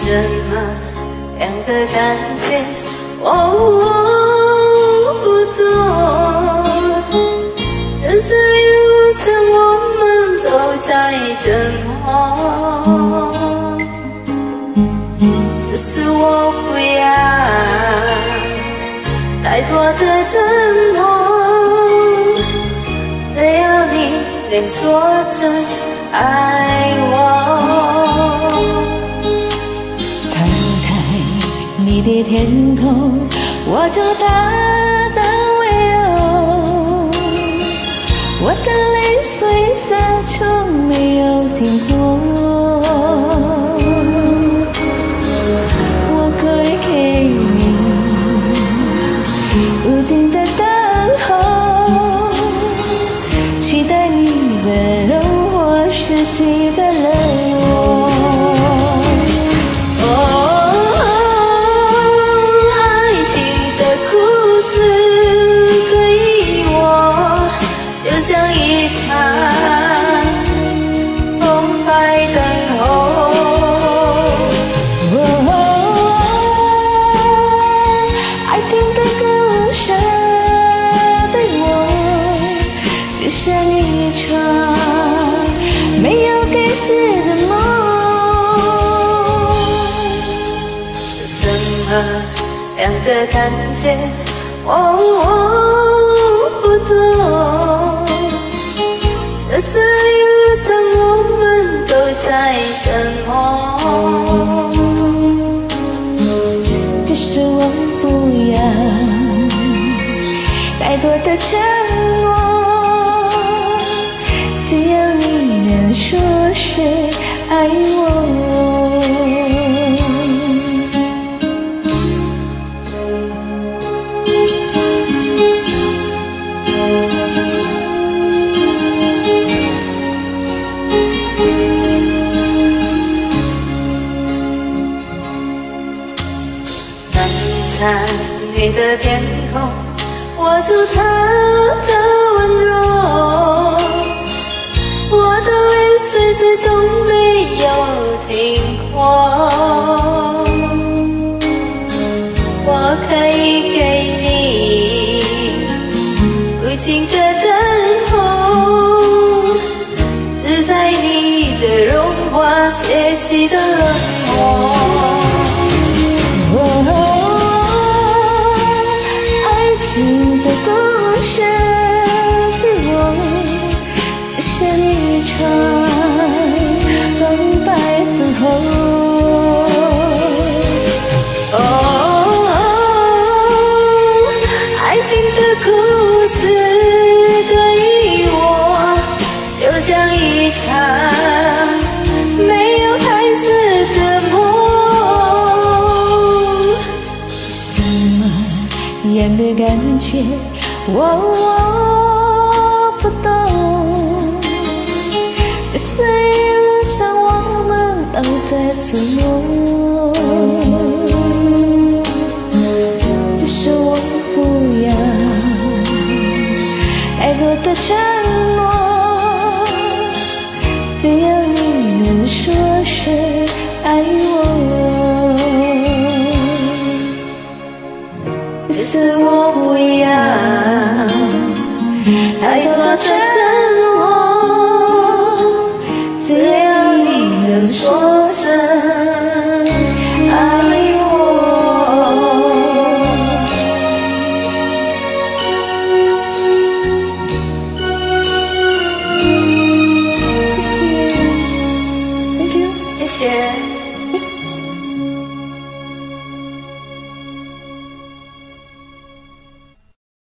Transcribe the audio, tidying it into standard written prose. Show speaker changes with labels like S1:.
S1: 么样的感觉？我不懂。人生一路上，我们都在沉默，只是我不要太多的承诺，只要你能说声爱我。
S2: 藏在你的天空，我就大大温柔，我的泪水洒从没有停过。我可以给你无尽的等候，期待你的融化，学习的冷漠。就像一场没有开始的梦。
S1: 什么样的感觉？我不懂。这是一路上我们都在沉默，
S2: 只是我不要太多的承诺，只要你能说声爱我。
S1: 看你的天空，握住它的温柔，我的泪水始终没有停过。我可以给你无尽的等候，只在你的融化，学习的冷漠。
S2: 情的故事的我，就像一场苍白等候。
S1: 爱情的故事对我，就像一场没有开始的梦。
S2: 样的感觉，我不懂。这是一路上我们都在沉默，只是我不要太多的承诺，只要你能说声爱我。
S1: 只是我不要太多的